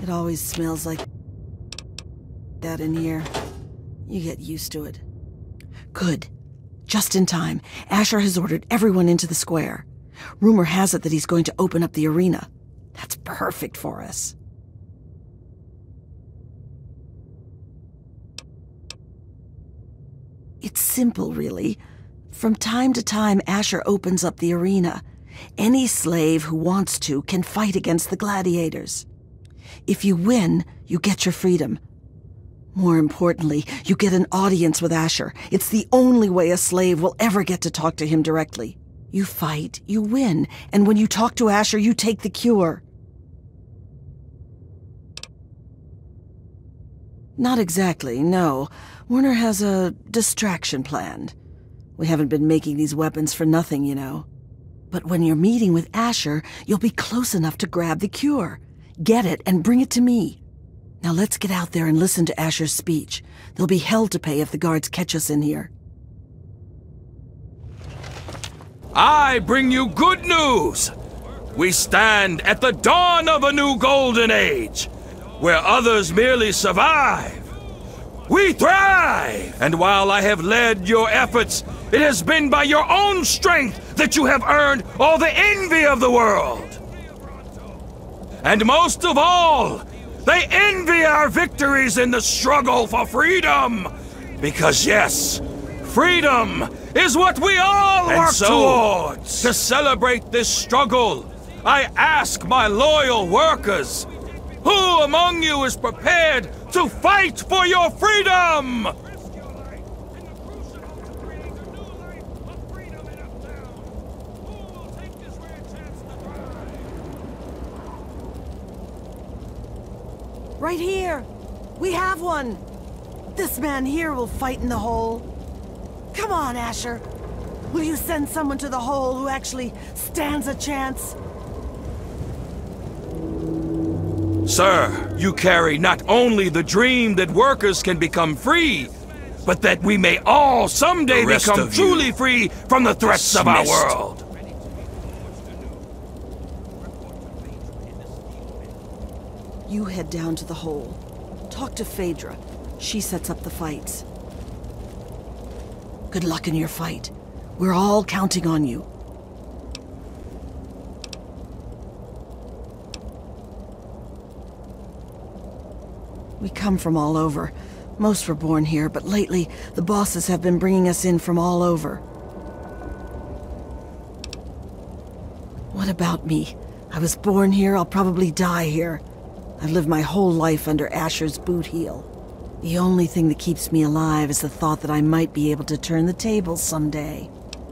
It always smells like that in here. You get used to it. Good. Just in time. Asher has ordered everyone into the square. Rumor has it that he's going to open up the arena. That's perfect for us. It's simple, really. From time to time, Asher opens up the arena. Any slave who wants to can fight against the gladiators. If you win, you get your freedom. More importantly, you get an audience with Asher. It's the only way a slave will ever get to talk to him directly. You fight, you win, and when you talk to Asher, you take the cure. Not exactly, no. Werner has a distraction planned. We haven't been making these weapons for nothing, you know. But when you're meeting with Asher, you'll be close enough to grab the cure. Get it and bring it to me. Now let's get out there and listen to Asher's speech. There'll be hell to pay if the guards catch us in here. I bring you good news. We stand at the dawn of a new golden age, where others merely survive. We thrive! And while I have led your efforts, it has been by your own strength that you have earned all the envy of the world. And most of all, they envy our victories in the struggle for freedom. Because yes, freedom is what we all work towards. To celebrate this struggle, I ask my loyal workers, who among you is prepared to fight for your freedom? Right here! We have one! This man here will fight in the hole. Come on, Asher. Will you send someone to the hole who actually stands a chance? Sir, you carry not only the dream that workers can become free, but that we may all someday become truly free from the threats of our world. You head down to the hole. Talk to Phaedra. She sets up the fights. Good luck in your fight. We're all counting on you. We come from all over. Most were born here, but lately, the bosses have been bringing us in from all over. What about me? I was born here, I'll probably die here. I've lived my whole life under Asher's boot heel. The only thing that keeps me alive is the thought that I might be able to turn the tables someday.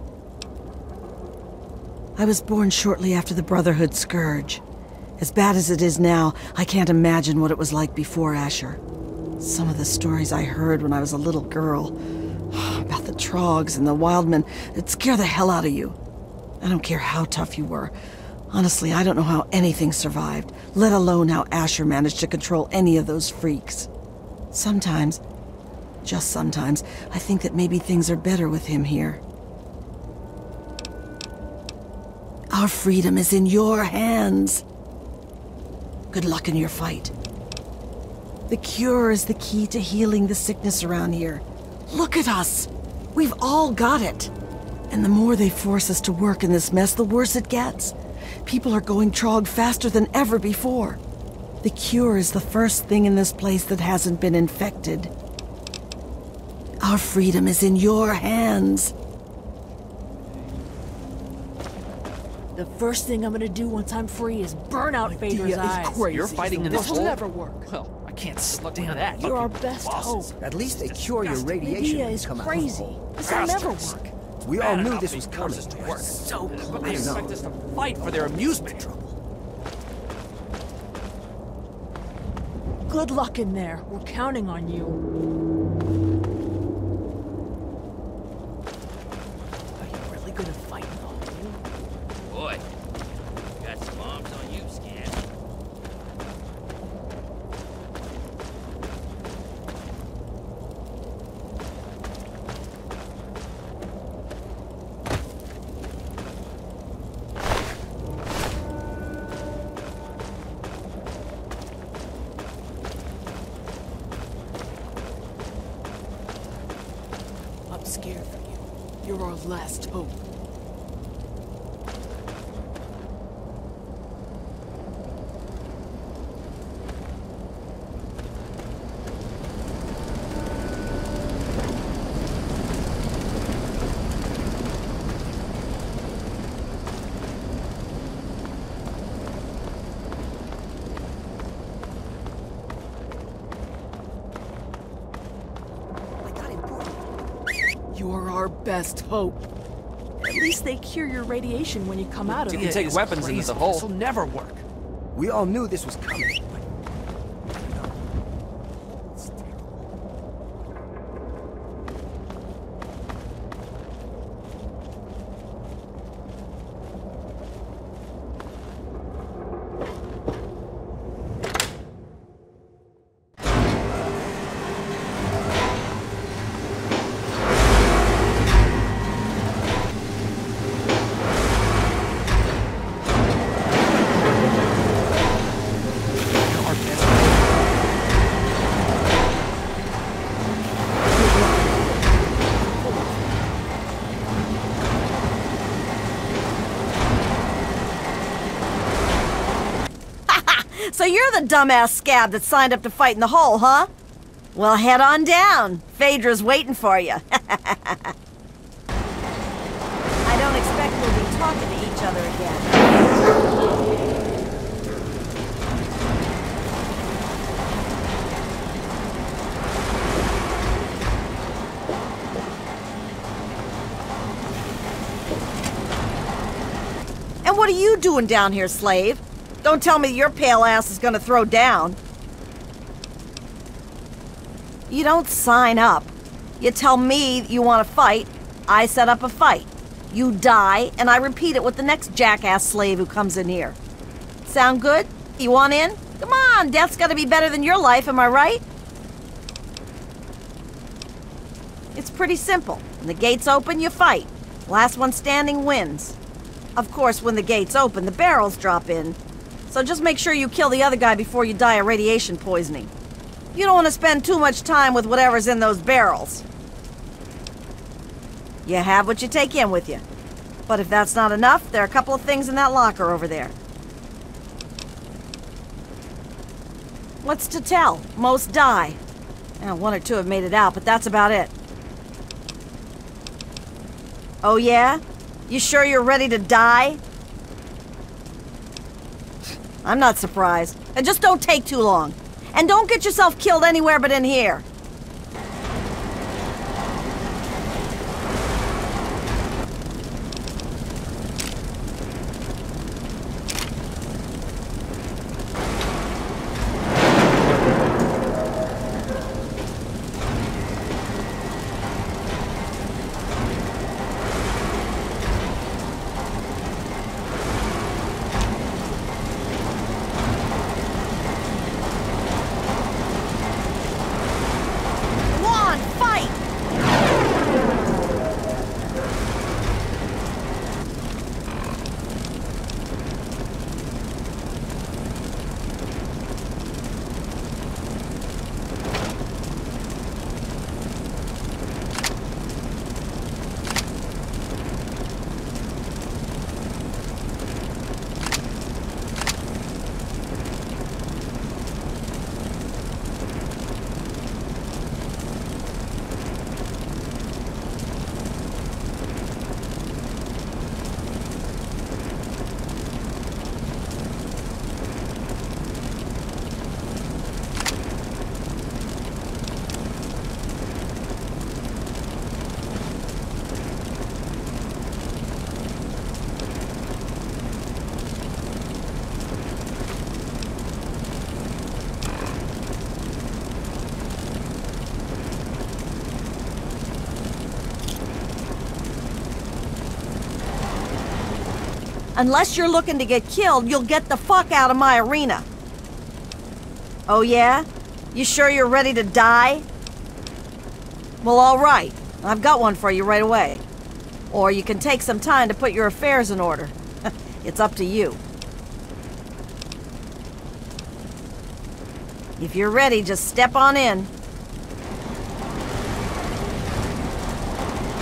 I was born shortly after the Brotherhood Scourge. As bad as it is now, I can't imagine what it was like before Asher. Some of the stories I heard when I was a little girl, about the Trogs and the Wildmen, it'd scare the hell out of you. I don't care how tough you were. Honestly, I don't know how anything survived, let alone how Asher managed to control any of those freaks. Sometimes, just sometimes, I think that maybe things are better with him here. Our freedom is in your hands. Good luck in your fight. The cure is the key to healing the sickness around here. Look at us! We've all got it! And the more they force us to work in this mess, the worse it gets. People are going Trog faster than ever before. The cure is the first thing in this place that hasn't been infected. Our freedom is in your hands. The first thing I'm gonna do once I'm free is burn out Phaedra's eyes. Crazy. You're fighting in this This will hole? never work. Well, I can't stand that. You're our best hope. At least they cure your The radiation idea when you is come out of the crazy. hole. This will never work. We all knew this was coming. So close. But they expect us to fight for their amusement. Good luck in there. We're counting on you. Are you really gonna fight in the hole? Boy, got some arms on you, Scan. scared for you. You're our last hope. You're our best hope. At least they cure your radiation when you come out of You it. can take weapons into the hole. This'll never work. We all knew this was coming. So you're the dumbass scab that signed up to fight in the hole, huh? Well, head on down. Phaedra's waiting for you. I don't expect we'll be talking to each other again. And what are you doing down here, slave? Don't tell me your pale ass is gonna throw down. You don't sign up. You tell me you want to fight, I set up a fight. You die, and I repeat it with the next jackass slave who comes in here. Sound good? You want in? Come on, death's gotta be better than your life, am I right? It's pretty simple. When the gates open, you fight. Last one standing wins. Of course, when the gates open, the barrels drop in. So just make sure you kill the other guy before you die of radiation poisoning. You don't want to spend too much time with whatever's in those barrels. You have what you take in with you. But if that's not enough, there are a couple of things in that locker over there. What's to tell? Most die. One or two have made it out, but that's about it. Oh yeah? You sure you're ready to die? I'm not surprised. And just don't take too long. And don't get yourself killed anywhere but in here. Unless you're looking to get killed, you'll get the fuck out of my arena. Oh yeah? You sure you're ready to die? Well, all right. I've got one for you right away. Or you can take some time to put your affairs in order. It's up to you. If you're ready, just step on in.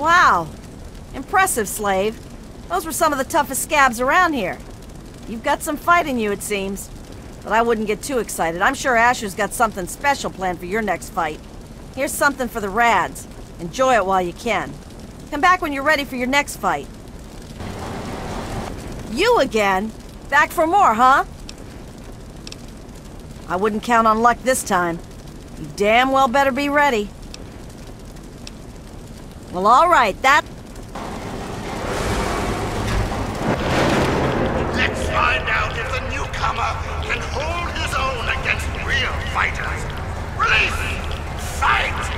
Wow. Impressive, Slave. Those were some of the toughest scabs around here. You've got some fight in you, it seems. But I wouldn't get too excited. I'm sure Asher's got something special planned for your next fight. Here's something for the Rads. Enjoy it while you can. Come back when you're ready for your next fight. You again? Back for more, huh? I wouldn't count on luck this time. You damn well better be ready. Well, all right, that... Let's find out if the newcomer can hold his own against real fighters. Release! Fight!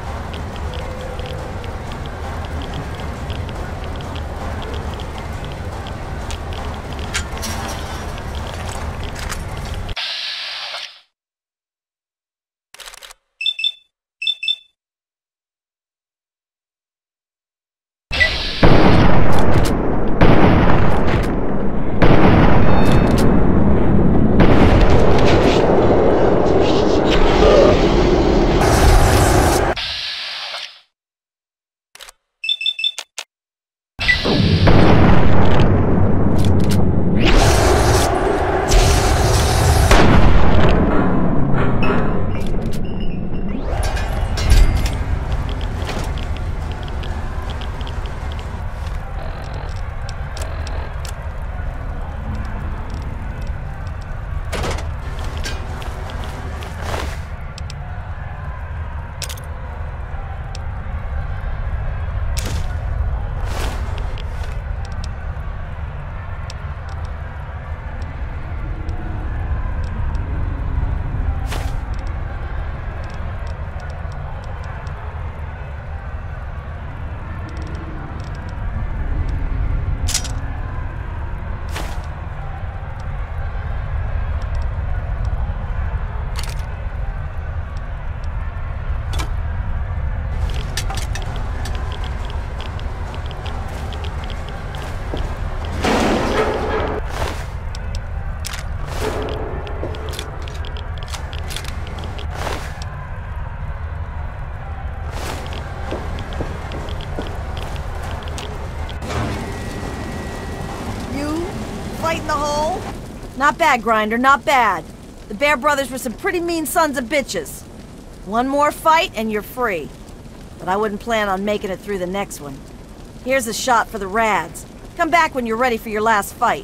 Fight in the hole? Not bad, Grinder, not bad. The Bear Brothers were some pretty mean sons of bitches. One more fight and you're free. But I wouldn't plan on making it through the next one. Here's a shot for the Rads. Come back when you're ready for your last fight.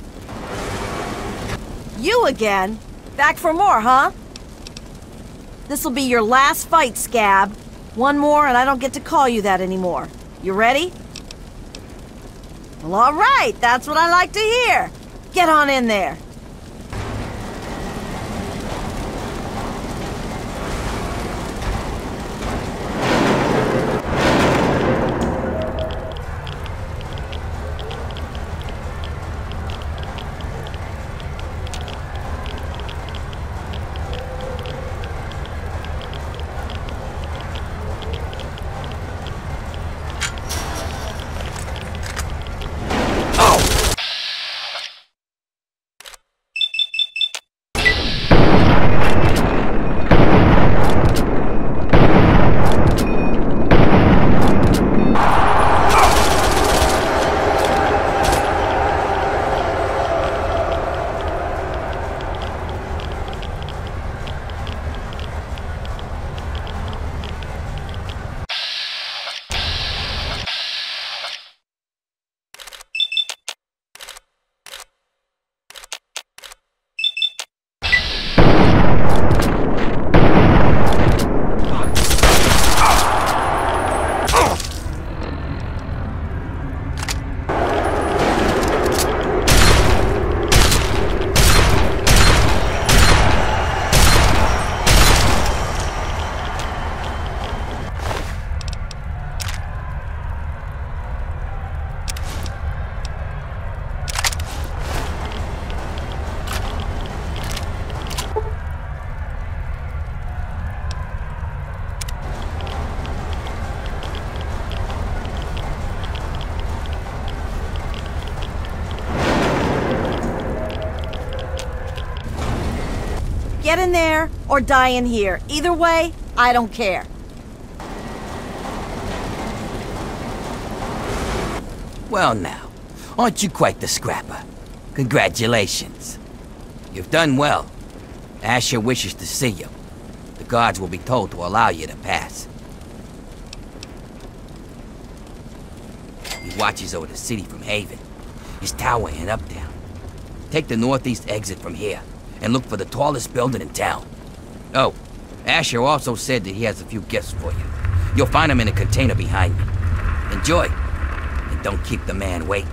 You again? Back for more, huh? This'll be your last fight, Scab. One more and I don't get to call you that anymore. You ready? Well, all right. That's what I like to hear. Get on in there. Get in there or die in here. Either way, I don't care. Well now, aren't you quite the scrapper? Congratulations. You've done well. Asher wishes to see you. The guards will be told to allow you to pass. He watches over the city from Haven. His tower and Uptown. Take the northeast exit from here, and look for the tallest building in town. Oh, Asher also said that he has a few gifts for you. You'll find them in a container behind me. Enjoy, and don't keep the man waiting.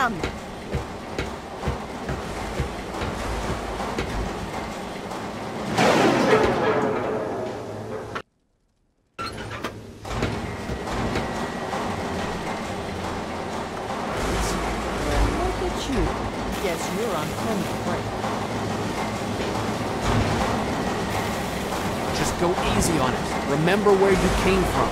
Scram! Look at you. Guess you're on permanent break. Just go easy on it. Remember where you came from.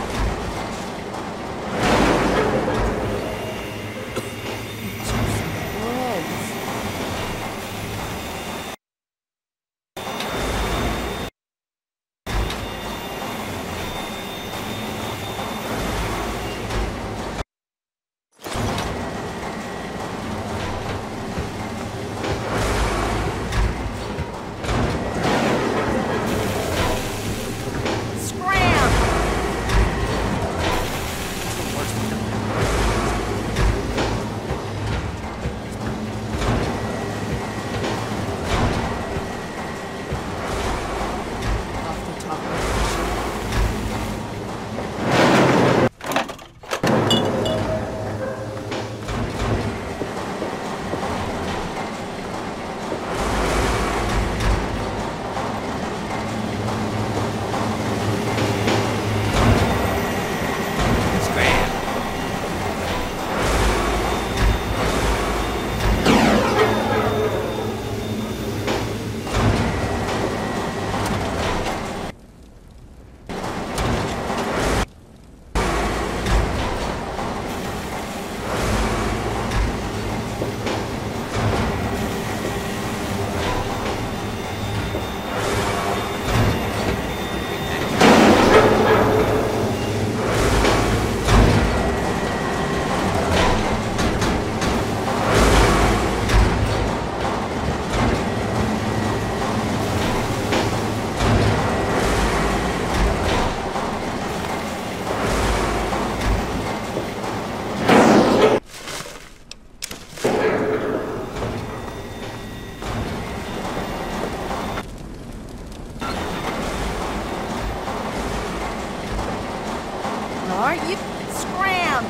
Aren't you? Scram!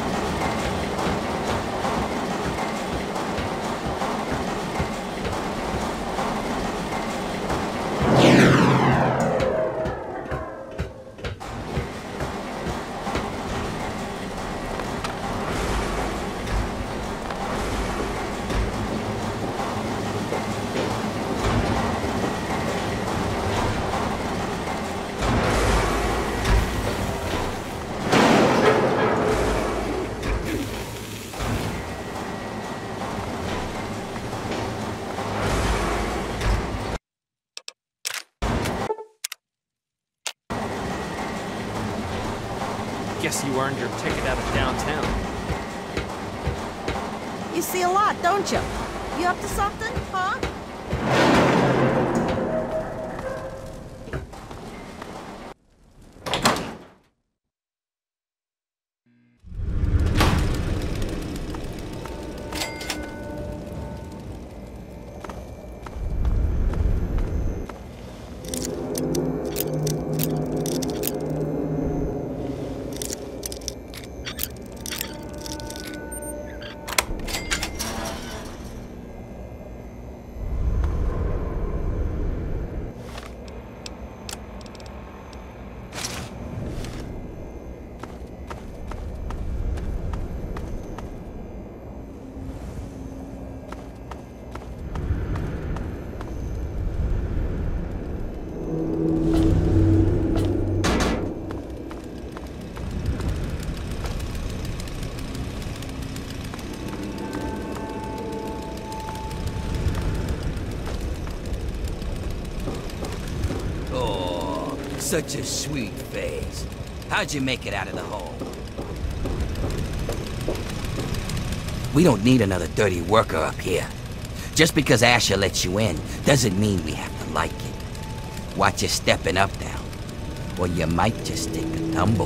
Guess you earned your ticket out of downtown. You see a lot, don't you? You up to something, huh? Such a sweet face. How'd you make it out of the hole? We don't need another dirty worker up here. Just because Asher lets you in doesn't mean we have to like it. Watch you stepping up now, or you might just take a tumble.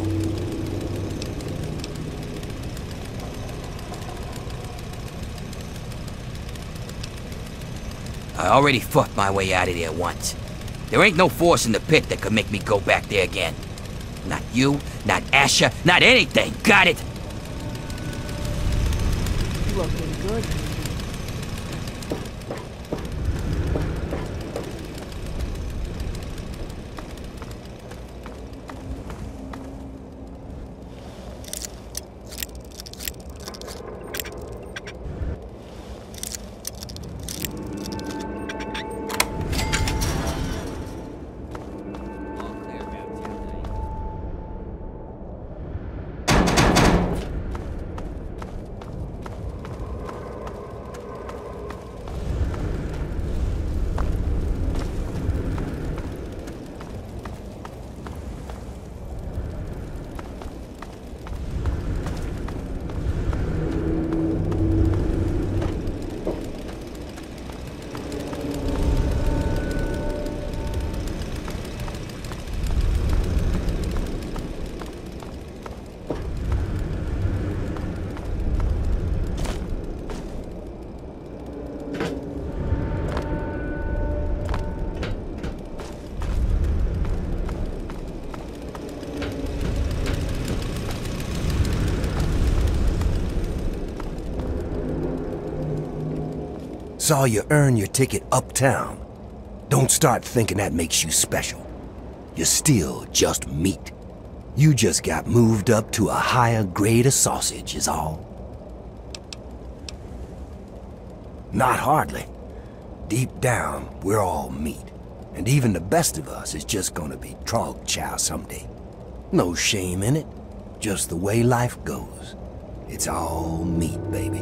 I already fought my way out of there once. There ain't no force in the pit that could make me go back there again. Not you, not Asher, not anything. Got it? Looking good. Saw you earn your ticket uptown. Don't start thinking that makes you special. You're still just meat. You just got moved up to a higher grade of sausage is all. Not hardly. Deep down, we're all meat. And even the best of us is just gonna be trog chow someday. No shame in it. Just the way life goes. It's all meat, baby.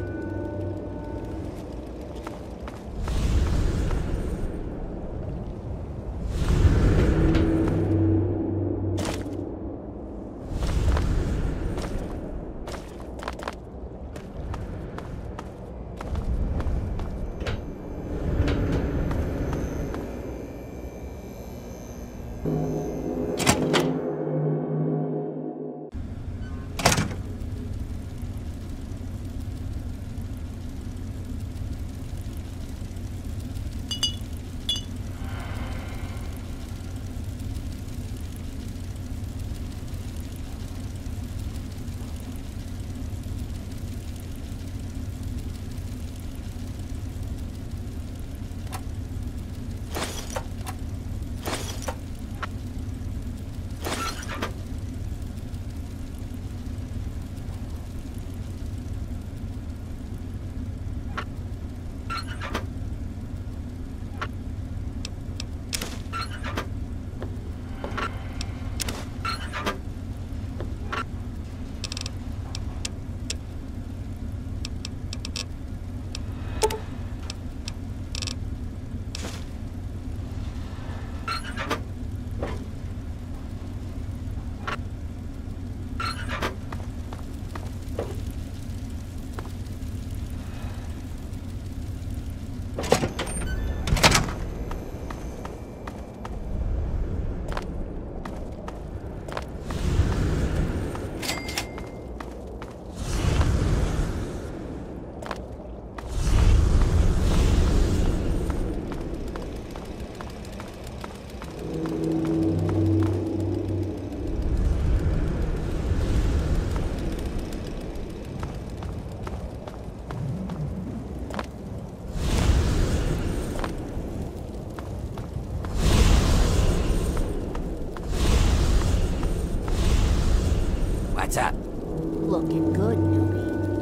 What's up? Looking good, newbie.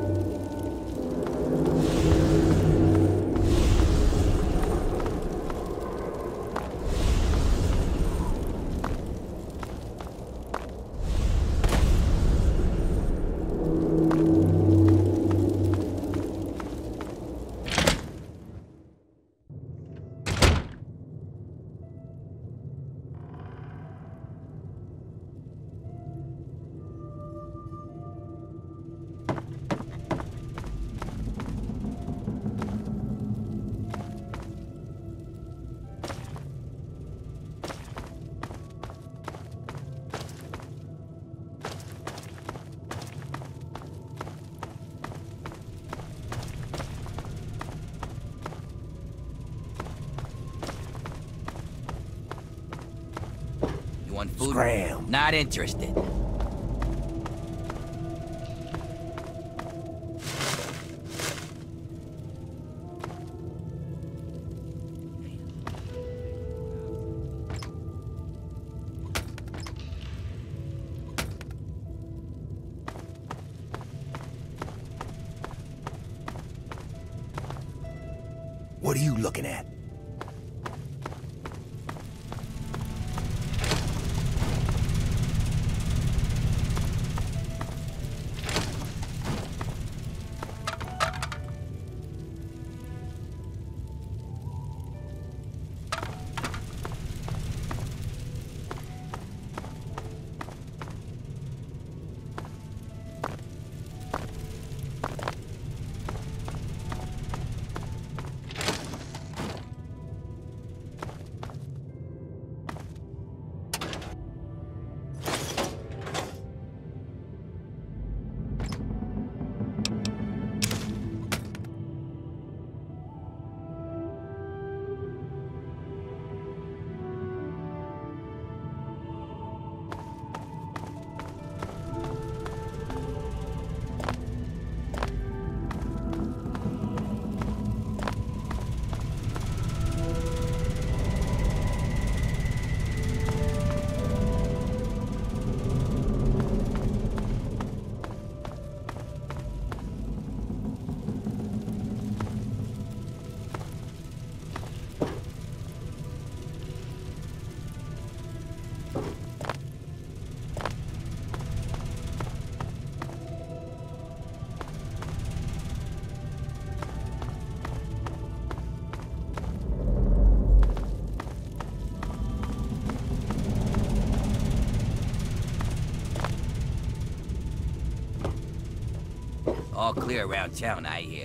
You want food? Scram. Not interested. What are you looking at? All clear around town, I hear.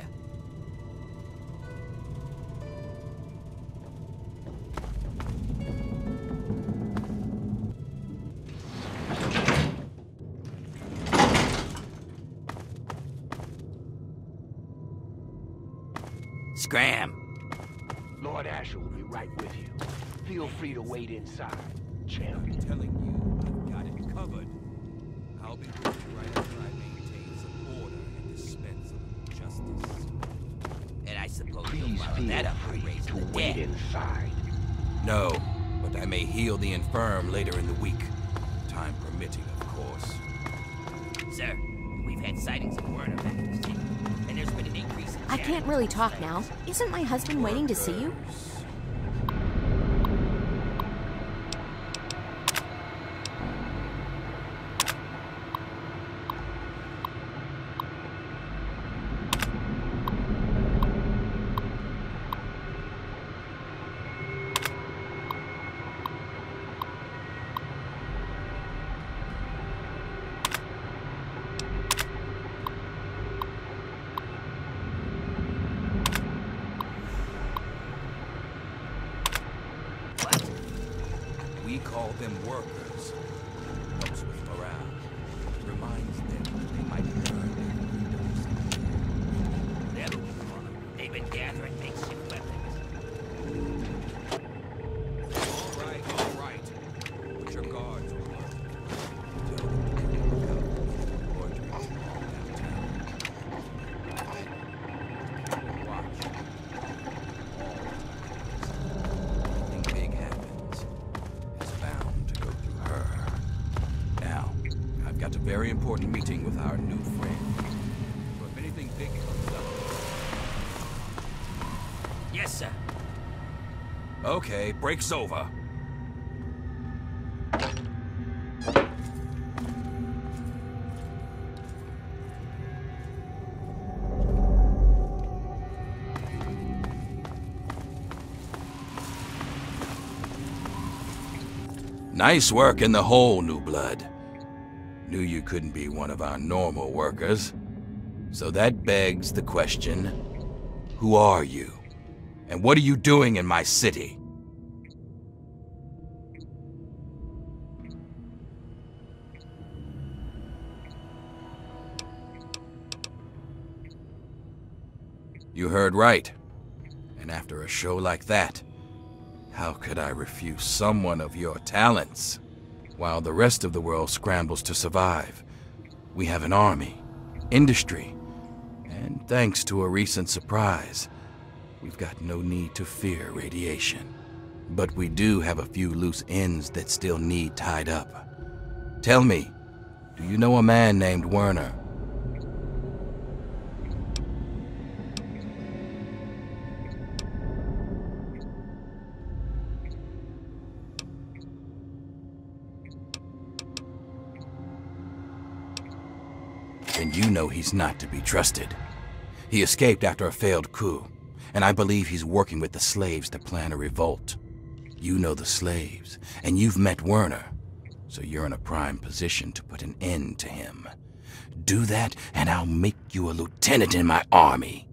Scram! Lord Asher will be right with you. Feel free to wait inside, champ. I'm telling you, I've got it covered. I'll be with you right after I maintain some order and dispense some justice. And I suppose Please you'll follow feel that up free with raising to the wait dead. inside. No, but I may heal the infirm later in the week. Time permitting, of course. Sir, we've had sightings of Werner back in the city, and there's been an increase in I can't really talk now. Isn't my husband waiting to see you? We call them workers. Helps with morale. Reminds them that they might earn their freedoms. Whatever we call them, they've been gathering makeshift weapons. All right. Put your guards to work. Tell them to clean the cows or drink downtown. Keep watch. Anything big happens, it's bound to go through her. Now, I've got a very important meeting with our new friend. So if anything big comes up... Yes, sir. Okay, break's over. Nice work in the hole, New Blood. Knew you couldn't be one of our normal workers. So that begs the question, who are you? And what are you doing in my city? You heard right. And after a show like that, how could I refuse someone of your talents? While the rest of the world scrambles to survive, we have an army, industry, and thanks to a recent surprise, we've got no need to fear radiation. But we do have a few loose ends that still need tied up. Tell me, do you know a man named Werner? You know he's not to be trusted. He escaped after a failed coup, and I believe he's working with the slaves to plan a revolt. You know the slaves, and you've met Werner, so you're in a prime position to put an end to him. Do that, and I'll make you a lieutenant in my army.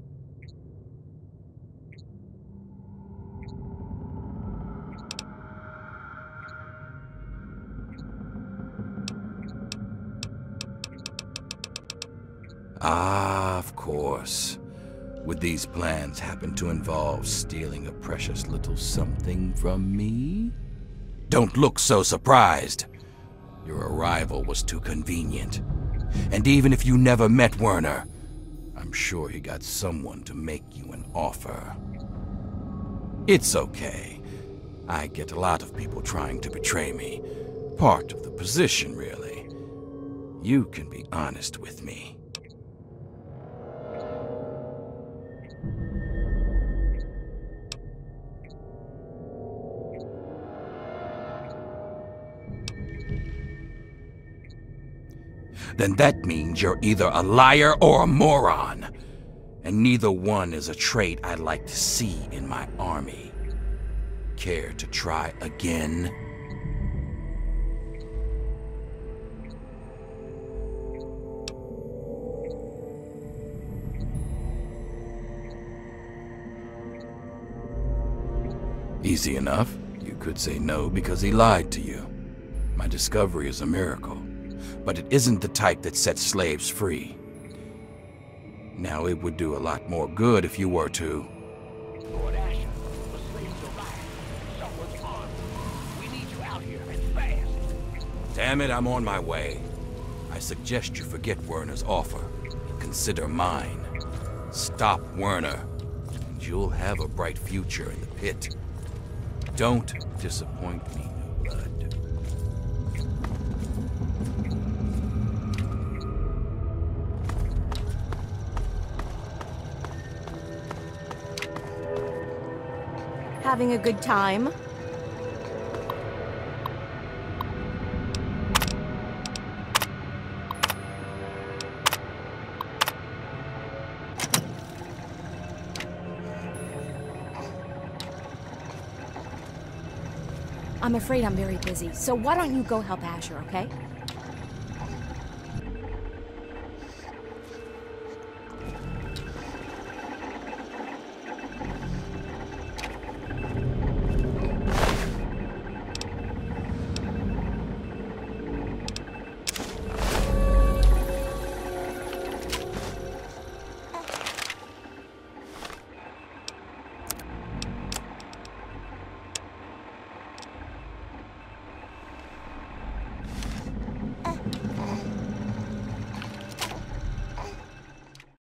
Ah, of course. Would these plans happen to involve stealing a precious little something from me? Don't look so surprised. Your arrival was too convenient. And even if you never met Werner, I'm sure he got someone to make you an offer. It's okay. I get a lot of people trying to betray me. Part of the position, really. You can be honest with me. Then that means you're either a liar or a moron. And neither one is a trait I'd like to see in my army. Care to try again? Easy enough. You could say no because he lied to you. My discovery is a miracle. But it isn't the type that sets slaves free. Now, it would do a lot more good if you were to... Lord Asher, the slaves arrived. Someone's armed. We need you out here, and fast. Damn it, I'm on my way. I suggest you forget Werner's offer and consider mine. Stop Werner, and you'll have a bright future in the pit. Don't disappoint me, New Blood. Having a good time? I'm afraid I'm very busy, so why don't you go help Asher, okay?